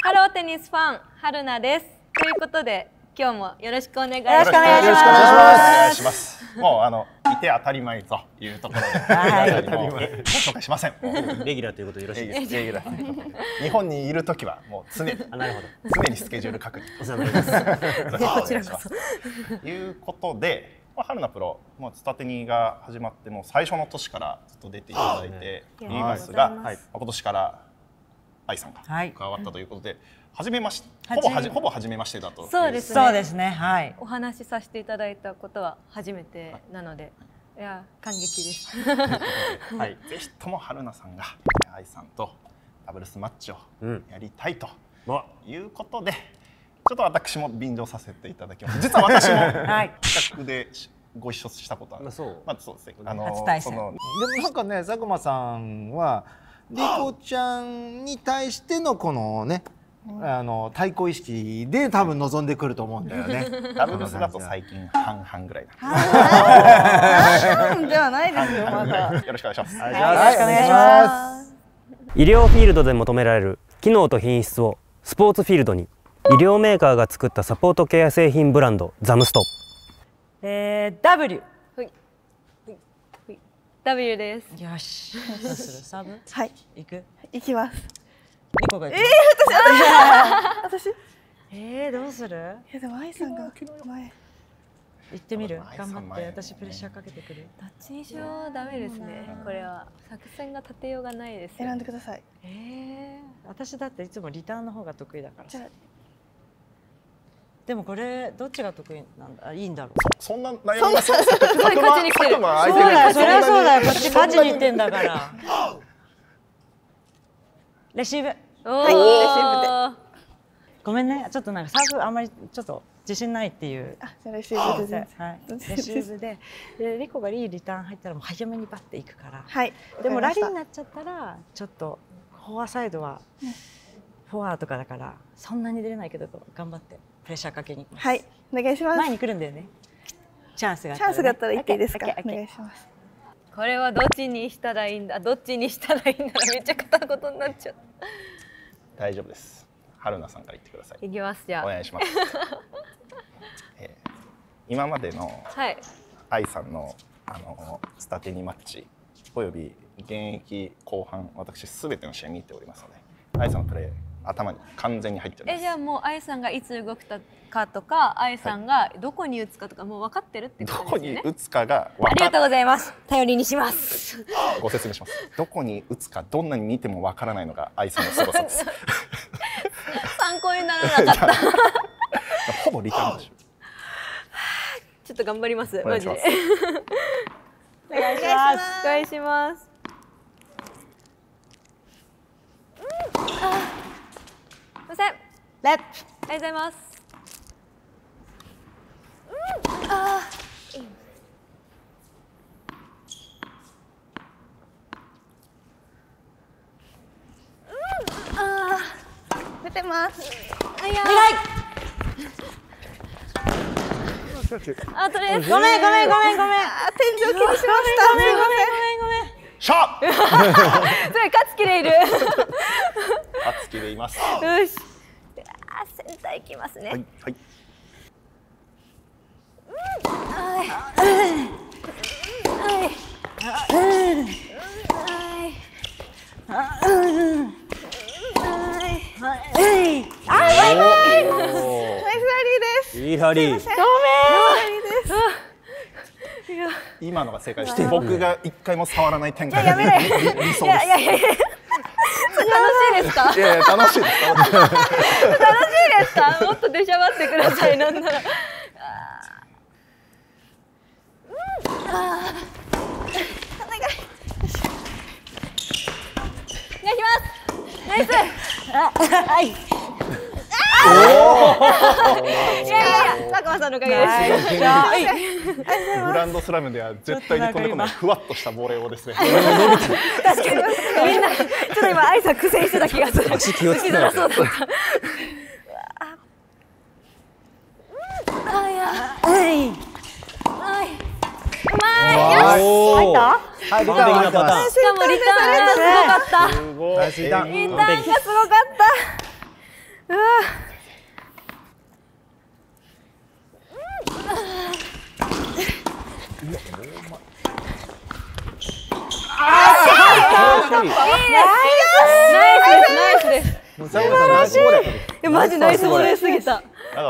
ハローテニスファン、春菜です。ということで、今日もよろしくお願いします。 よろしくお願いします。もういて当たり前というところで、紹介しません。 レギュラーということでよろしいですか。 レギュラーということで、日本にいるときはもう常にスケジュール確認。 お世話になります。 こちらこそ。 ということで、春菜プロ、もうスタテニが始まってもう最初の年からずっと出ていただいていますが、今年から愛さんが加わったということで、初めまして、ほぼ初めましてだと。 そうですね。 そうですね。はい。 お話しさせていただいたことは初めてなので、いや感激です。 はい。ぜひとも春菜さんが愛さんとダブルスマッチをやりたいということで、ちょっと私も便乗させていただきます。実は私も企画でご一緒したことある。そうですね。 初対戦。 でもなんかね、佐久間さんはリコちゃんに対してのこのね、対抗意識で多分望んでくると思うんだよね。 ダブルスだと最近半々ぐらい半々ではないですよ。まだ。 よろしくお願いします。 よろしくお願いします。 医療フィールドで求められる機能と品質をスポーツフィールドに。医療メーカーが作ったサポートケア製品ブランドザムスト。 W。 W です。 よし。どうする？サブ？ はい。 行く？ 行きます。 リコが行く。 私。 どうする？ でも愛さんが前。 行ってみる？頑張って。私プレッシャーかけてくる。 どっちにしろダメですね。これは作戦が立てようがないです。 選んでください。 私だっていつもリターンの方が得意だから。でもこれどっちが得意なんだ、いいんだろう。 そんな悩みます。すごい勝ちに来てる。 そうだよ、そりゃそうだよ。こっち勝ちに行ってんだから。レシーブ。 はい、レシーブで。 ごめんね、ちょっとなんかサーブあんまりちょっと自信ないっていう。 あ、じゃあレシーブで。 はい。レシーブで、リコがいいリターン入ったらもう早めにバッていくから。 はい。 でもラリーになっちゃったらちょっとフォアサイドはフォアとかだからそんなに出れないけど頑張って。プレッシャーかけに。 はい、お願いします。 前に来るんだよね。チャンスがあったら言っていいですか。お願いします。 これはどっちにしたらいいんだ。どっちにしたらいいんだ。めっちゃ片言になっちゃう。 大丈夫です。春菜さんから言ってください。 いきますじゃあ。 お願いします。今までの愛さんのスタテニマッチおよび現役後半、私すべての試合見ておりますので、愛さんのプレー。頭に完全に入っております。 じゃあもう愛さんがいつ動くかとか、愛さんがどこに打つかとかもう分かってるってことですよね。 どこに打つかがありがとうございます。頼りにします。 ご説明します。どこに打つかどんなに見ても分からないのが愛さんのすごさです。 参考にならなかった。 ほぼリターンでしょ。 ちょっと頑張ります。マジで。 お願いします。 お願いします。レッツ。ありがとうございます。 出てます。 お願い。とりあえず。 ごめん。 天井気にしました。 ごめん。 シャー。 それ勝つ気でいる。 勝つ気でいます。 よし。センター行きますね。 はいはい。 いいラリー。 今のが正解して、僕が一回も触らない展開。 やめろ。いや楽しいですか？ いや楽しいです。 楽しいですか？もっと出しゃばってください。なんなら。お願い。お願いします。ナイス。はい。いや佐久間さんのおかげです。 グランドスラムでは絶対に飛んでこないふわっとしたボレーをですね。 確かにみんなちょっと今愛さん苦戦してた気がする。 足気をつけないと。 入った？ 完璧なパターン。 しかもリターンがすごかった。 すごい。 リターンがすごかった。 素晴らしい。 マジナイスボレーすぎた。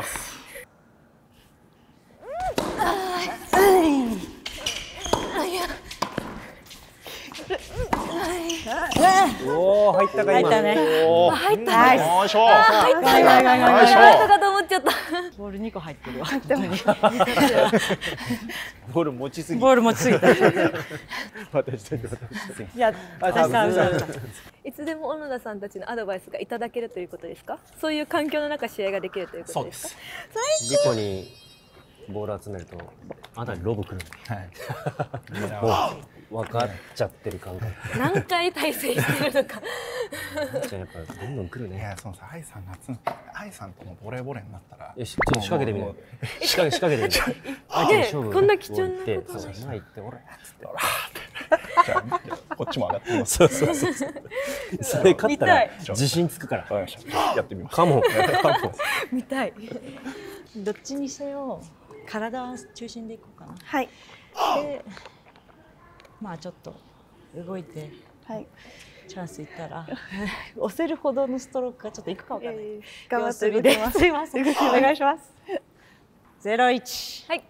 おお入ったか今。 入ったね。 入った。 よいしょ。 入ったかと思っちゃった。 ボール2個入ってるわ。 ボール持ちすぎ。 ボール持ちすぎた。 私たち。 いや、私さ、 いつでも小野田さんたちのアドバイスがいただけるということですか？そういう環境の中試合ができるということですか？ リコにボール集めるとあなたにロブくる。もう分かっちゃってる感覚。 何回対戦してるのか。 じゃあやっぱどんどん来るね。 いや、そのさ、愛さん愛さんともボレーボレーになったら。 よし、ちょっと仕掛けてみる。仕掛けてみる。 こんな貴重なこと。 そう、前行って俺っつって。 じゃあこっちも上がってみます。 そう。それ勝ったら自信つくから。 やってみます。 カモン。 見たい。 どっちにせよ体中心でいこうかな。 はい。 で、まあちょっと動いて、 はい。 チャンスいったら押せるほどのストロークがちょっといくかわかんない。 頑張って動きます。 すいません。お願いします。01。 はい。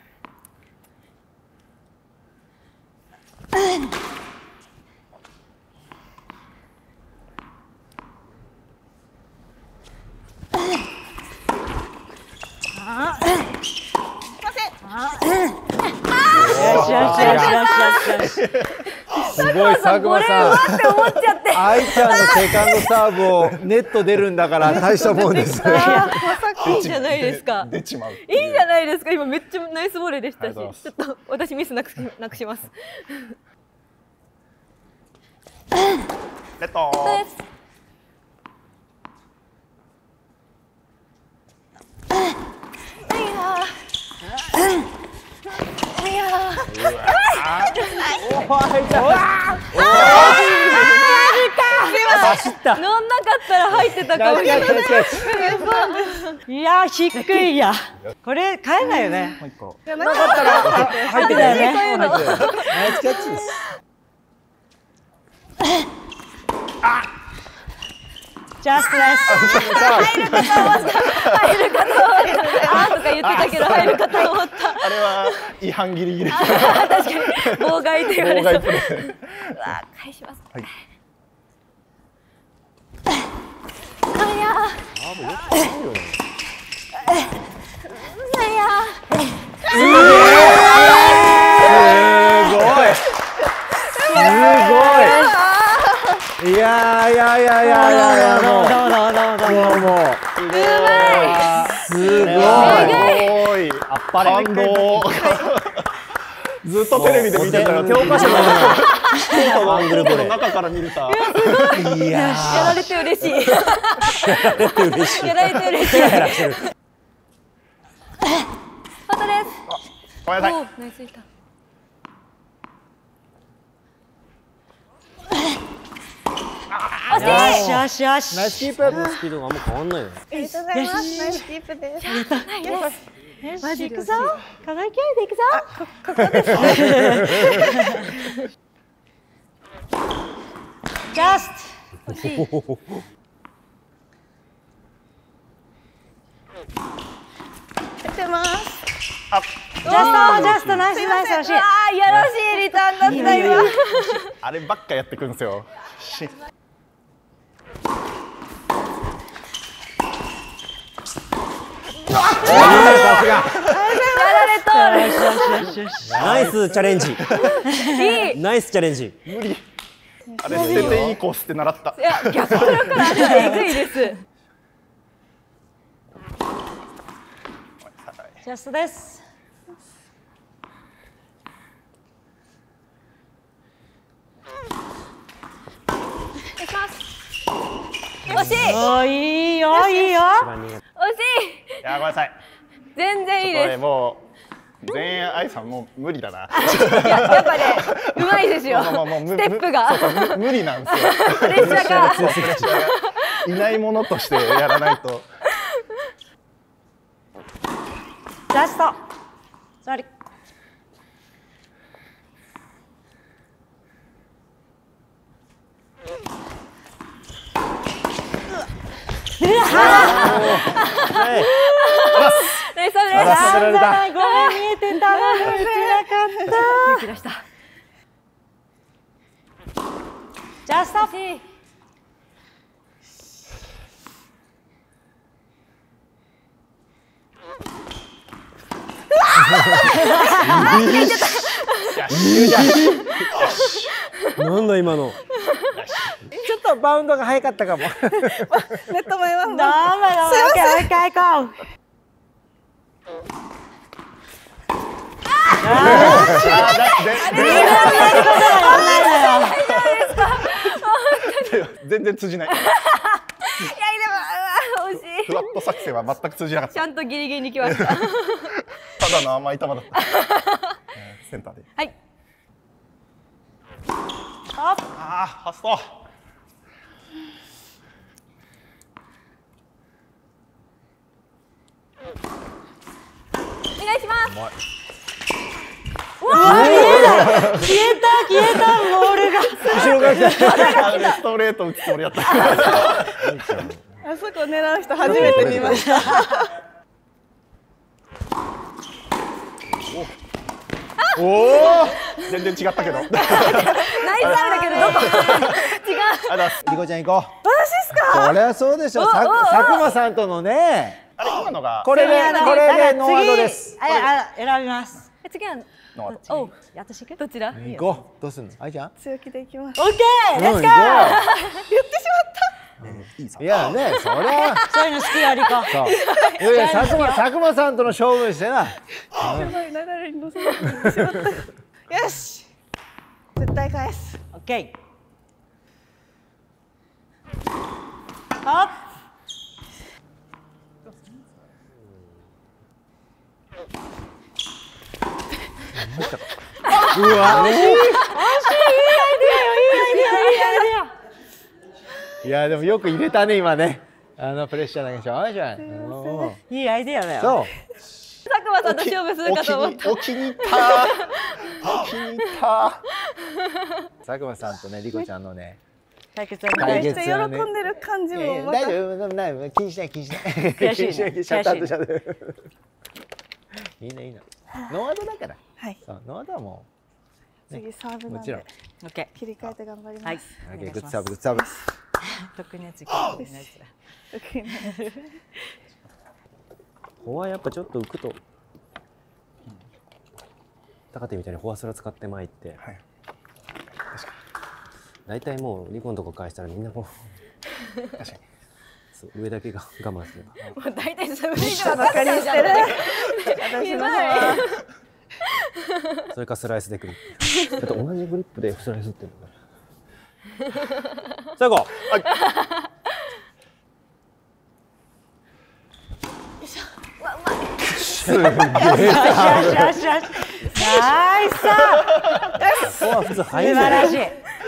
すごい佐久間さん。 って思っちゃって。 愛ちゃんのセカンドサーブをネット出るんだから大したもんです。 いいじゃないですか。 出ちまう。 いいじゃないですか。今めっちゃナイスボレーでしたし、ちょっと私ミスなくします。 レッド。 走った。 乗んなかったら入ってたかもしれない。 いや低いや。これ変えないよね。 もう一個。 なかったら入ってたよね。 ナイスキャッチです。 ジャストです。 入るかと思った。あーとか言ってたけど入るかと思った。 あれは違反ギリギリ。 確かに妨害って言われそう。 妨害プレー。 うわ返します。 はい。 いやもうすごいあっぱれ。 感動。ずっとテレビで見てたら教科書のアングルボレーの中から見れた。 やられて嬉しい。やられて嬉しい。ハートです。 ごめんなさい。 ナイスいた。 よし。 ナイスキープ。 スピードがあんま変わんないよ。 ありがとうございます。ナイスキープです。 マジ行くぞ。課題系で行くぞ。 ここですね。 ジャスト。 欲しい。 やってます。 ジャストナイス惜しい。 ああやらしいリターンだった今。 あればっかやってくるんですよ。 ナイスチャレンジ。ナイスチャレンジ。 無理。あれ捨てていいコースって習った。 いや逆からあれはえぐいです。 ジャストです。 惜しい。 おいいよ。 惜しい。 いやごめんなさい。 全然いいです。 もう全員愛さんもう無理だな。 やっぱねうまいですよ。ステップが無理なんですよ。 プレッシャーがいないものとしてやらないと。 ジャスト。ソーリー。 ナイスサーブです。 ごめん、見えてた。打ちなかった。 勇気出した。 ジャスト。 なんだ今の。 ちょっとバウンドが早かったかも。 ネット前は。 ダメだ。もう一回行こう。 全然通じない。 いやでも惜しい。 フワット作戦は全く通じなかった。 ちゃんとギリギリに来ました。 ただの甘い球だった。センターで。 はい。 ああ、ファスト。 お願いします。 消えたボールが。 後ろから来た。 ストレート打つつもりだった。 あそこ狙う人初めて見ました。 おお、全然違ったけど。 ナイスサーブだけどどこ？違う。 リコちゃん行こう。 私ですか。 これはそうでしょ。佐久間さんとのね。 あれ今のがこれでノーアウトです。 選びます。 次はノーアウト。 お、私行く？どちら？ 行こう。どうすんの？あいちゃん？ 強気でいきます。 オッケー、レッツゴー。 言ってしまった。 いやね、そりゃ。 そういうの好きやりか。 そう。いや佐久間さんとの勝負してな。 やばい、流れに乗せてしまった。よし。絶対返す。 オッケー。あっ。 うわ。いやでもよく入れたね今ね。プレッシャーだけでしょ。あいちゃん。 いいアイデアだよ。 そう。 佐久間さんと勝負するかと思った。 お気に入った。お気に入った。 佐久間さんとね、リコちゃんのね。 対決めっちゃ喜んでる感じもまた。 大丈夫、大丈夫、気にしない、気にしない。 悔しいね気にしない、シャットアウト、シャットアウト。いいね、いいね。ノーアウトだから。 はい。 ノーアウトはもう。 次サーブなんもちろんで。 オッケ切り替えて頑張ります。 はい。 オッケー、グッドサーブ、グッドサーブ。 ー。得意なやつ。 得意なやつ。 ここはやっぱちょっと浮くと。高手みたいにフォアスラ使って前行って。 はい。 大体もうリコのとこ返したらみんなこう。 確かに。 そう上だけが我慢すれば。 もう大体それで分かっちゃうじゃん。 私の方は。 それかスライスでくる。だって同じグリップでスライスってるのから。最後。 すげえ。 よしよしよし。ナイスサーブ。 ここは普通素入る晴らしい。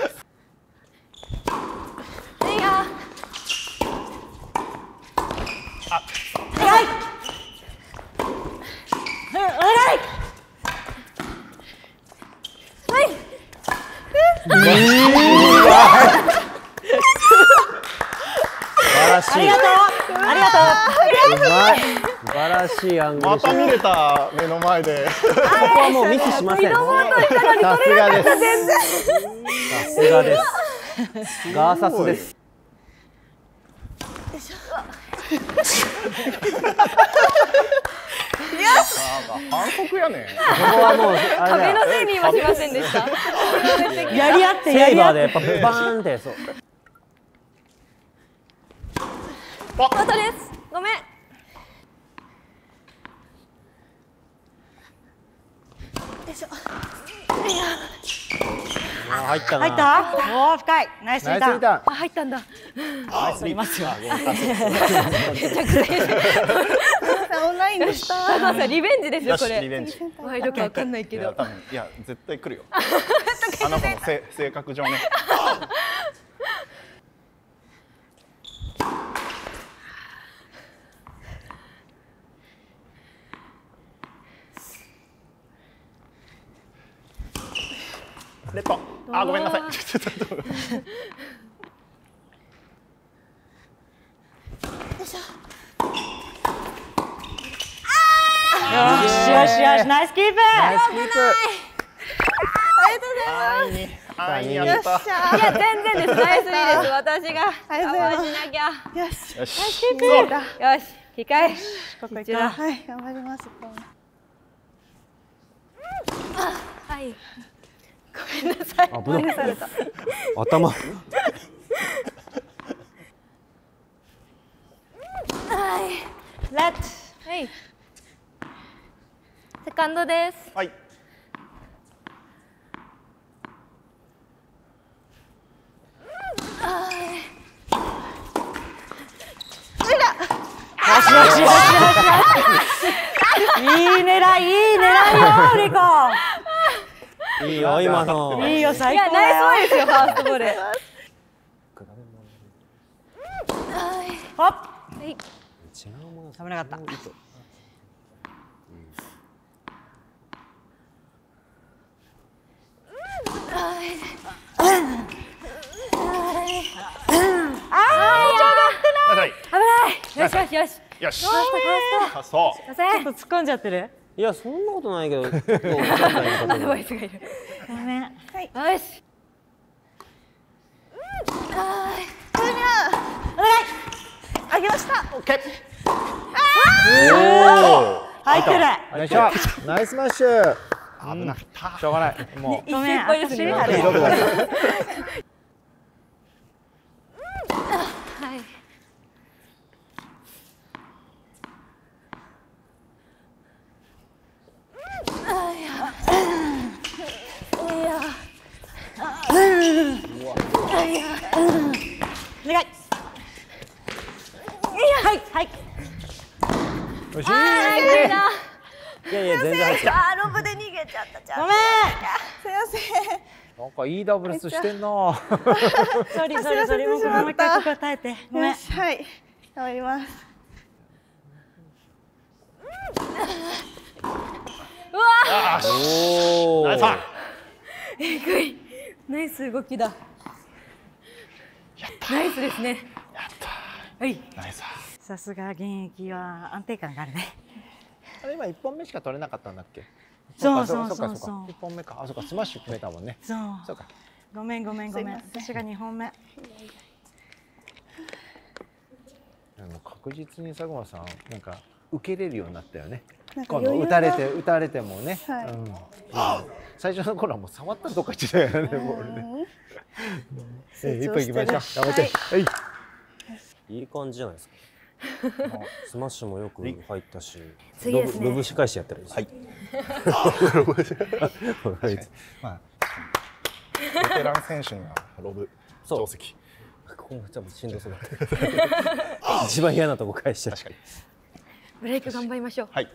ありがとう。ありがとう。 うまい。素晴らしいアングルまた見れた目の前で。 ここはもうミスしません。 さすがです。 さすがです。ガーサスです。 反則やねん。 ここはもう壁のせいにはしませんでした。 やり合ってセやり合って。 イバーでやっぱバーンってそう。 またです。ごめん。 入ったな。 入った。おお深い。ナイスリターン。 ナイスリターン。 あ、入ったんだ。 ナイスリーますよ。 オンラインでした。 佐久間さんリベンジですよこれ。 リベンジ。 ワイドかわかんないけど。 いや絶対来るよ。あの子の性格上ね。レッド。あ、ごめんなさい。ちょっと。 しよしよし、ナイスキープ。 ありがとうございます。 安易にやよっった。 しゃいや全然です。ナイスいいです。私がありがとうございます我慢しなきゃ。 よし。 よし。 そうだ。 よし、機械。 ここ行一度はい、頑張ります。 はい。ごめんなさい。 危ない追いされた。 頭。 レッツ。 はい。セカンドです。 はい。 いい狙い、いい狙いよ、リコ。 いいよ今の。 いいよ、最いや、 高だよ。 ナイスボールですよ、ファーストボール。 ホップ。 はい。 違うもの。 危なかった。 危ない。よしよしよし。 よし。 ファースト。 そすいません。 ちょっと突っ込んじゃってる。 いやそんなことないけど。どう分かんないアドバイスがいる。 ごめん。 よし。 あげました。 う。オッケー。 入ってる。 よいしょ。ナイスマッシュ。 危なかった。 しょうがない。もうごめん、 一緒いっぱいですね私あれ。 色々だった。 はい。 お願い。はい、はい。 よし。 あー、 いやいや全然入ってた。 あ、ロブで逃げちゃった。じゃあ。 ごめん。 すいません。 なんかいいダブルスしてんな。 ソリソリソリ、もうここもう一回ここ耐えて。ごめんよ。し、はい。頑張ります。 おお。 ナイスワン。 えぐい。ナイス動きだ。ナイスですね。 やったはい。 ナイスワン。 さすが現役は安定感があるね。 あれ今一本目しか取れなかったんだっけ。 そうそうかそうそうそうそうか。一本目か。あ、そうかスマッシュ決めたもんね。 そう。 そうか。 ごめんごめんごめん。 すいません私が2本目。 確実に佐久間さんなんか受けれるようになったよね。 なんか今度余裕が打たれてもね。 はいうん。最初の頃はもう触ったらどっか行ってたよねボールね。一本行きましょう。頑張って。はい。 いい感じじゃないですか。スマッシュもよく入ったし。 次ですねロブ仕返しやったらいいです。 はい。 はい。 まあベテラン選手にはロブ定石。 ここもちょっとしんどそうだった。一番嫌なとこ返してる。 確かに。 ブレイク頑張りましょう。 はい。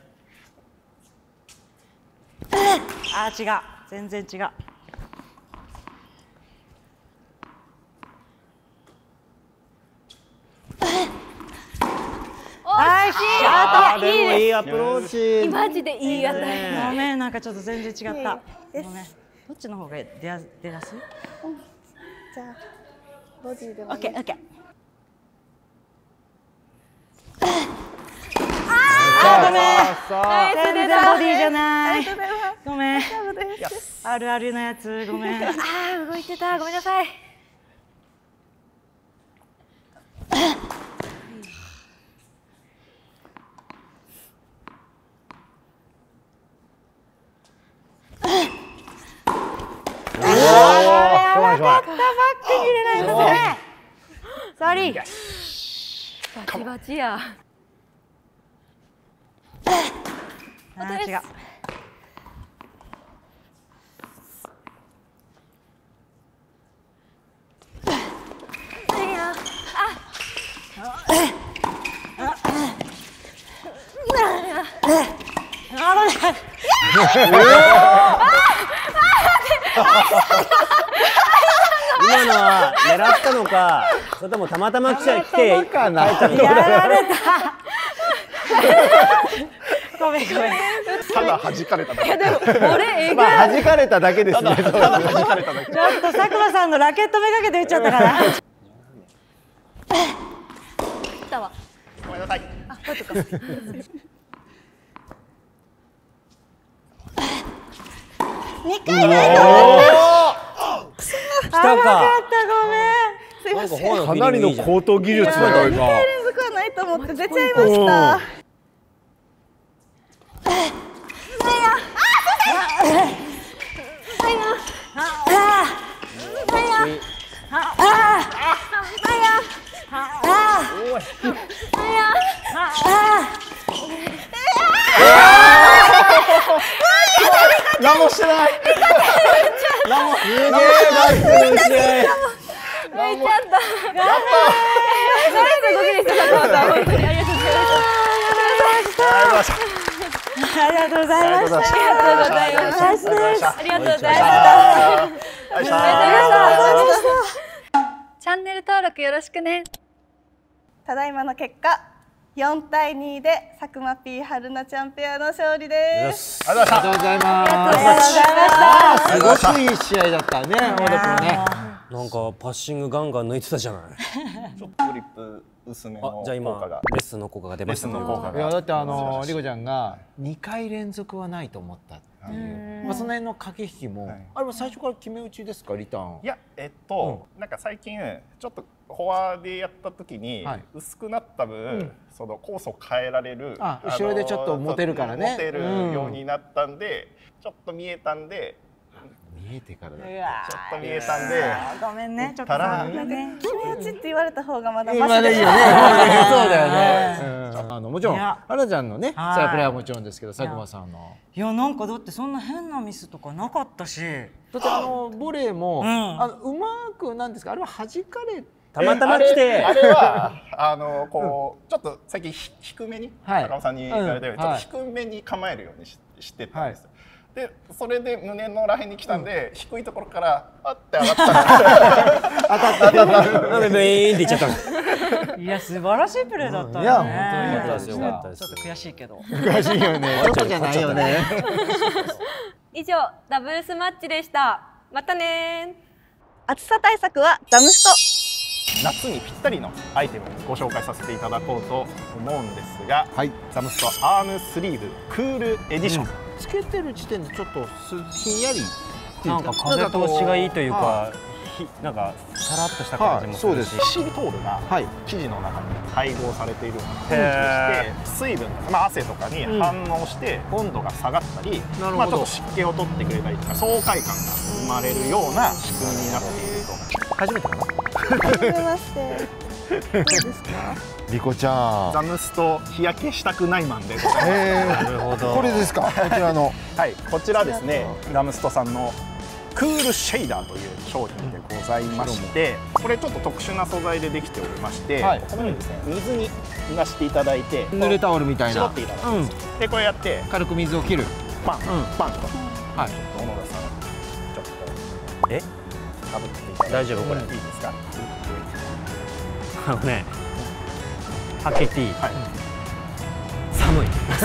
あー、違う。全然違う。 あーでもいいアプローチ。 マジでいい当たり。 ごめん、なんかちょっと全然違った。 ですごめん。どっちの方が出やすい？ じゃあ、ボディでもいい。 オッケー、オッケー。ごめん。全然ボディじゃない。ごめん。あるあるのやつ、ごめん。 ああ、動いてた。ごめんなさい。 バックに入れないとね。ソーリー。 バチバチや。 あー、違う。 今のは狙ったのか、それともたまたま来てかな。 やられた。ごめんごめん。 ただ弾かれただけ。 俺まあ弾かれただけですね。 ただ弾かれただけ。 ちょっと佐久間さんのラケットめがけて打っちゃったから。 来たわ。 ごめんなさい。 あ、こうとか。 2回ないと思った。 来たか。 すいません。 なんかなりの高等技術だよ 2 今。 回連続はないと思って出ちゃいました。 何もしてない。何も。すげえ。 泣いちゃった。やった。ナイス動きでした。佐藤さん、本当にありがとうございました。 ありがとうございました。 ありがとうございました。ありがとうございました。チャンネル登録よろしくね。 ただいまの結果4対2で佐久間 P 春菜ちゃんペアの勝利です。 ありがとうございました。 ありがとうございます。すごくいい試合だったね、大田君ね。 なんかパッシングガンガン抜いてたじゃない。 ちょっとグリップ薄めの効じゃあ今果が。 レッスンの効果が出ましたということいやだってリコちゃんが2回連続はないと思ったっていう、まあその辺の駆け引きも、あれは最初から決め打ちですか、リターン。 いやなんか最近ちょっとフォアでやった時に薄くなった分、そのコースを変えられる、 後ろでちょっと持てるからね、 持てるようになったんで、ちょっと見えたんで。 見えてからだ。 ちょっと見えたんで。 ごめんね、ちょっと決め打ちって言われた方がまだマシですいいよね。そうだよね。もちろん春菜ちゃんのねサープレーはもちろんですけど、佐久間さんの。 いやなんかだってそんな変なミスとかなかったし。 だってボレーもうまくなんですか、あれは弾かれたまたま来て、 あれはこうちょっと最近低めに高尾さんに言われたようにちょっと低めに構えるようにしてたんですよ。でそれで胸のらへんに来たんで、低いところからあって上がったら当たったなんでブイーンっていっちゃったの。 いや素晴らしいプレーだったね。 いや本当によかったですよ。 ちょっと悔しいけど。 悔しいよね。ちょっとじゃないよね。 以上ダブルスマッチでした。またね。 暑さ対策はザムスト。 夏にぴったりのアイテムをご紹介させていただこうと思うんですが、ザムストアームスリーブクールエディション。 つけてる時点でちょっとひんやりなんか風通しがいいというか、なんかさらっとした感じもするし、 キシリトールが生地の中に配合されているような感じでして、水分が汗とかに反応して温度が下がったり、ちょっと湿気を取ってくれたりとか爽快感が生まれるような仕組みになっていると。初めてかな。 初めまして。どうですか。 リコちゃん。 ザムスト日焼けしたくないマンでございます。 なるほど。これですか。こちらの。 はい、こちらですね。ザムストさんのクールシェイダーという商品でございまして、これちょっと特殊な素材でできておりまして、このようにですね、水に濡らしていただいて、 濡れタオルみたいな。 絞っていただくんです。でこれやって軽く水を切る。 パンと。はい。ちょっと小野田さん、ちょっとかぶっていただいて。 大丈夫これ。 いいですか。 ね、はっきり言っていい。寒い。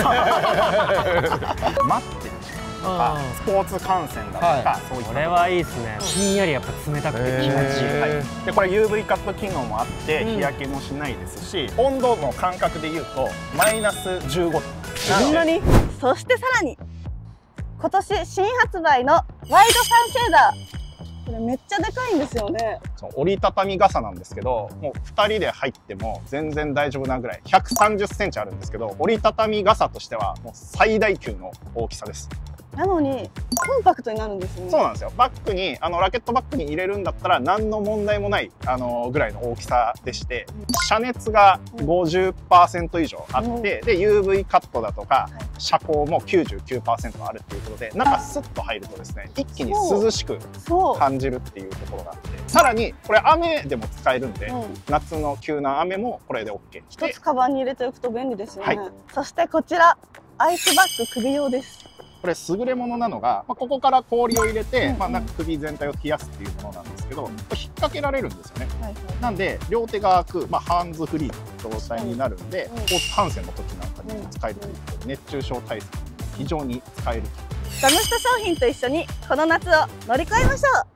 待ってる時間とかスポーツ観戦だとか、そういった。 これはいいですね。ひんやりやっぱ冷たくて気持ちいい。 でこれ UV カット機能もあって日焼けもしないですし、温度の感覚でいうとマイナス15度。 そんなに？ そしてさらに今年新発売のワイドサンシェーダー。これめっちゃでかいんですよね。 折りたたみ傘なんですけど、もう2人で入っても全然大丈夫なぐらい130センチあるんですけど、折りたたみ傘としてはもう最大級の大きさです。 なのにコンパクトになるんですよね。 そうなんですよ。バッグにラケットバッグに入れるんだったら何の問題もないぐらいの大きさでして、遮熱が 50% 以上あって、で UV カットだとか遮光も 99% あるっていうことで、中スッと入るとですね、一気に涼しく感じるっていうところがあって、さらにこれ雨でも使えるんで、夏の急な雨もこれで OK。 一つカバンに入れておくと便利ですよね。そしてこちらアイスバッグ首用です。 これ優れものなのが、ここから氷を入れて、なんか首全体を冷やすっていうものなんですけど、これ引っ掛けられるんですよね。なんで両手が空く、ハンズフリーの状態になるんで、スポーツ観戦の時なんかにも使えるということで、熱中症対策に非常に使えると。 ザムスト商品と一緒にこの夏を乗り越えましょう。